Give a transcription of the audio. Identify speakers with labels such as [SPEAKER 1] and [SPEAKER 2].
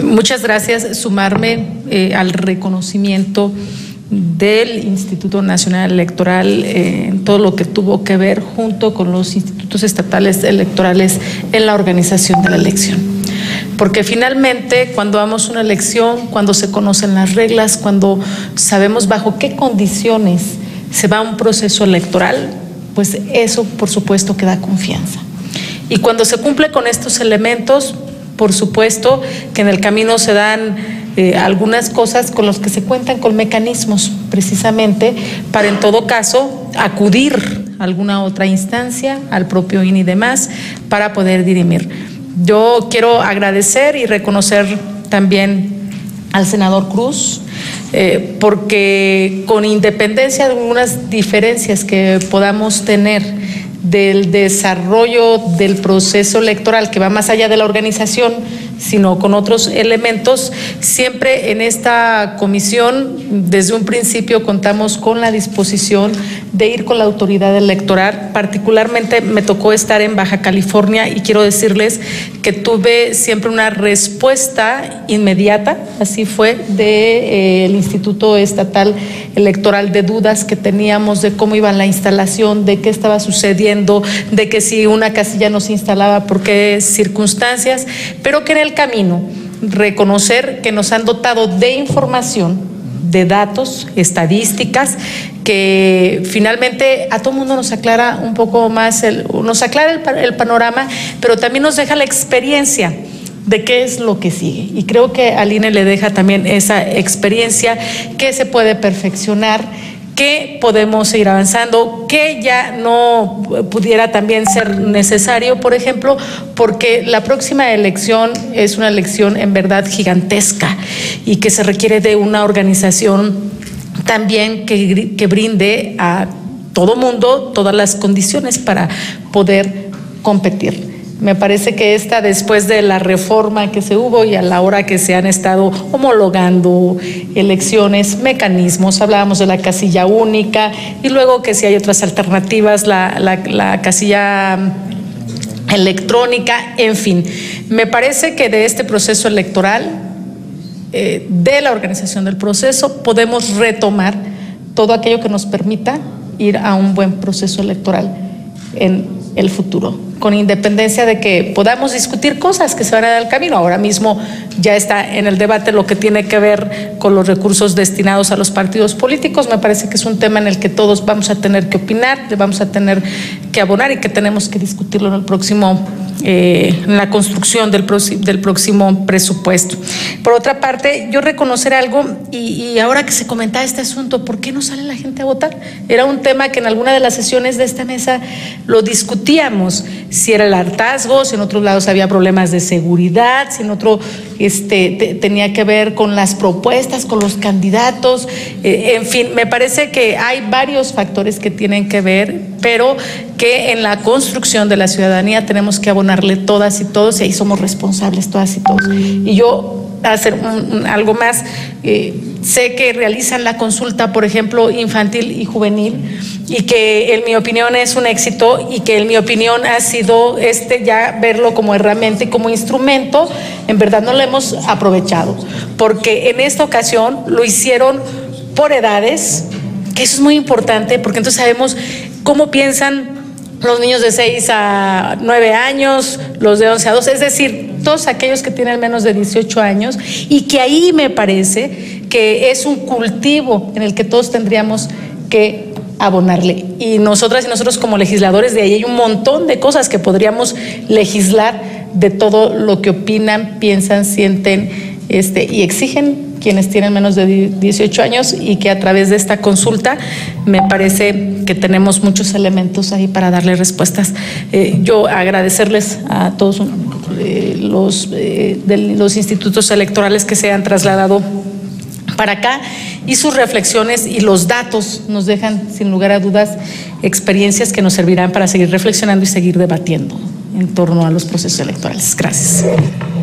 [SPEAKER 1] Muchas gracias. Sumarme al reconocimiento del Instituto Nacional Electoral en todo lo que tuvo que ver junto con los institutos estatales electorales en la organización de la elección. Porque finalmente, cuando damos una elección, cuando se conocen las reglas, cuando sabemos bajo qué condiciones se va un proceso electoral, pues eso, por supuesto, que da confianza. Y cuando se cumple con estos elementos, por supuesto que en el camino se dan algunas cosas con las que se cuentan con mecanismos precisamente para, en todo caso, acudir a alguna otra instancia, al propio INE y demás, para poder dirimir. Yo quiero agradecer y reconocer también al senador Cruz, porque con independencia de algunas diferencias que podamos tener del desarrollo del proceso electoral que va más allá de la organización, sino con otros elementos, siempre en esta comisión, desde un principio contamos con la disposición de ir con la autoridad electoral. Particularmente me tocó estar en Baja California y quiero decirles que tuve siempre una respuesta inmediata, así fue, del Instituto Estatal Electoral, de dudas que teníamos de cómo iba la instalación, de qué estaba sucediendo, de que si una casilla no se instalaba, por qué circunstancias, pero que en el camino reconocer que nos han dotado de información, de datos, estadísticas, que finalmente a todo mundo nos aclara un poco más, nos aclara el panorama, pero también nos deja la experiencia de qué es lo que sigue. Y creo que al INE le deja también esa experiencia que se puede perfeccionar, que podemos seguir avanzando, que ya no pudiera también ser necesario, por ejemplo, porque la próxima elección es una elección en verdad gigantesca y que se requiere de una organización también que brinde a todo mundo todas las condiciones para poder competir. Me parece que después de la reforma que se hubo y a la hora que se han estado homologando elecciones, mecanismos, hablábamos de la casilla única y luego que si hay otras alternativas, la casilla electrónica, en fin. Me parece que de este proceso electoral, de la organización del proceso, podemos retomar todo aquello que nos permita ir a un buen proceso electoral en el futuro, con independencia de que podamos discutir cosas que se van a dar al camino. Ahora mismo ya está en el debate lo que tiene que ver con los recursos destinados a los partidos políticos. Me parece que es un tema en el que todos vamos a tener que opinar, vamos a tener que abonar y que tenemos que discutirlo en el próximo, en la construcción del próximo presupuesto. Por otra parte, yo reconocer algo, y ahora que se comentaba este asunto, ¿por qué no sale la gente a votar? Era un tema que en alguna de las sesiones de esta mesa lo discutíamos, si era el hartazgo, si en otros lados había problemas de seguridad, si en otro tenía que ver con las propuestas, con los candidatos, en fin, me parece que hay varios factores que tienen que ver, pero que en la construcción de la ciudadanía tenemos que abonarle todas y todos, y ahí somos responsables todas y todos. Y yo hacer algo más, sé que realizan la consulta, por ejemplo, infantil y juvenil, y que en mi opinión es un éxito, y que en mi opinión ha sido ya verlo como herramienta y como instrumento. En verdad no lo hemos aprovechado, porque en esta ocasión lo hicieron por edades, que eso es muy importante, porque entonces sabemos cómo piensan los niños de 6 a 9 años, los de 11 a 12, es decir, todos aquellos que tienen menos de 18 años, y que ahí me parece que es un cultivo en el que todos tendríamos que abonarle. Y nosotras y nosotros como legisladores, de ahí hay un montón de cosas que podríamos legislar, de todo lo que opinan, piensan, sienten y exigen quienes tienen menos de 18 años, y que a través de esta consulta me parece que tenemos muchos elementos ahí para darle respuestas. Yo agradecerles a todos los institutos electorales que se han trasladado para acá, y sus reflexiones y los datos nos dejan sin lugar a dudas experiencias que nos servirán para seguir reflexionando y seguir debatiendo en torno a los procesos electorales. Gracias.